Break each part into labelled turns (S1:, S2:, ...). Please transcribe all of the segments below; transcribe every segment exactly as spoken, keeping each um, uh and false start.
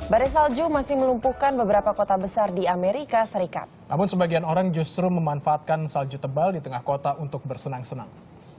S1: Badai salju masih melumpuhkan beberapa kota besar di Amerika Serikat.
S2: Namun sebagian orang justru memanfaatkan salju tebal di tengah kota untuk bersenang-senang.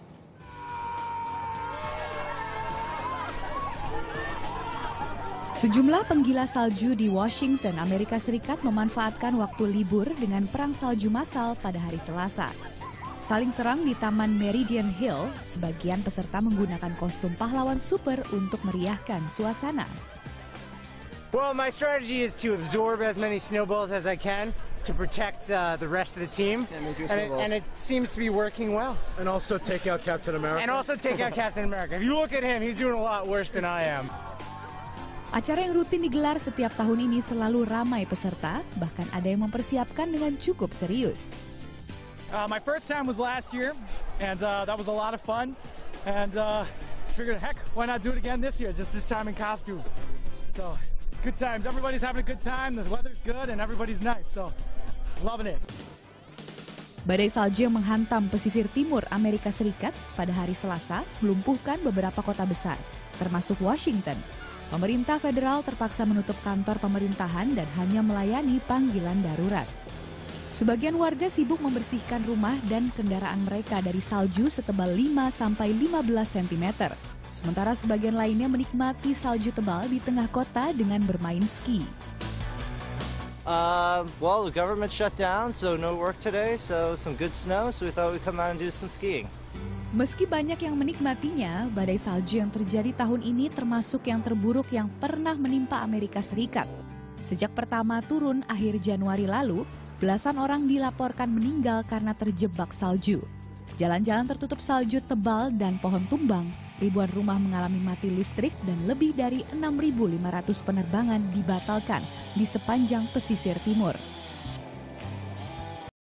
S3: Sejumlah penggila salju di Washington, Amerika Serikat memanfaatkan waktu libur dengan perang salju massal pada hari Selasa. Saling serang di Taman Meridian Hill, sebagian peserta menggunakan kostum pahlawan super untuk meriahkan suasana.
S4: Well, my strategy is to absorb as many snowballs as I can to protect uh, the rest of the team, and it, and it seems to be working well.
S5: And also take out Captain America.
S4: And also take out Captain America. If you look at him, he's doing a lot worse than I am.
S3: Acara yang rutin digelar setiap tahun ini selalu ramai peserta, bahkan ada yang mempersiapkan dengan cukup serius.
S6: Uh, my first time was last year, and uh, that was a lot of fun. And uh, figured, heck, why not do it again this year? Just this time in costume. So, good times. Everybody's having a good time. The weather's good, and everybody's nice. So, loving it.
S3: Badai salju yang menghantam pesisir timur Amerika Serikat pada hari Selasa melumpuhkan beberapa kota besar, termasuk Washington. Pemerintah federal terpaksa menutup kantor pemerintahan dan hanya melayani panggilan darurat. Sebagian warga sibuk membersihkan rumah dan kendaraan mereka dari salju setebal lima sampai lima belas sentimeter. Sementara sebagian lainnya menikmati salju tebal di tengah kota dengan bermain ski.
S7: Uh, well, the government shut down, so no work today, so some good snow, so we thought we'd come out and do some skiing.
S3: Meski banyak yang menikmatinya, badai salju yang terjadi tahun ini termasuk yang terburuk yang pernah menimpa Amerika Serikat. Sejak pertama turun akhir Januari lalu, belasan orang dilaporkan meninggal karena terjebak salju. Jalan-jalan tertutup salju tebal dan pohon tumbang, ribuan rumah mengalami mati listrik dan lebih dari enam ribu lima ratus penerbangan dibatalkan di sepanjang pesisir timur.